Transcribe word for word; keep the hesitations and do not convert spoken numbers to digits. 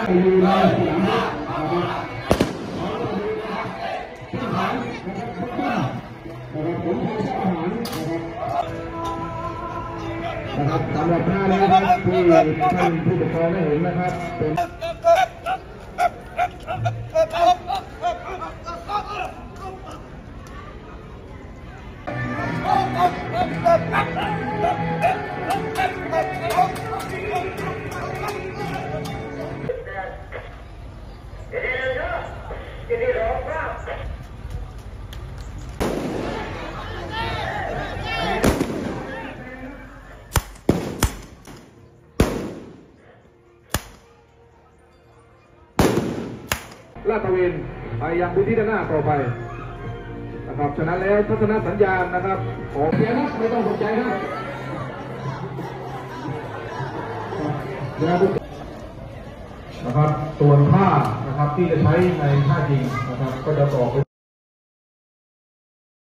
อยู่ในสนามที่ฐานนะครับทุกท่านนะครับผมทำอาหารนะครับสำหรับท่านี้ครับที่ท่านผู้ปกครองได้เห็นนะครับเป็นลาดตระเวนไปยังพื้นที่ด้านหน้าต่อไปนะครับฉะนั้นแล้วทัศนสัญญาณนะครับขอเพียงนะไม่ต้องสนใจนะนะครับส่วนท่านะครับที่จะใช้ในท่าจริงนะครับก็จะต่อไป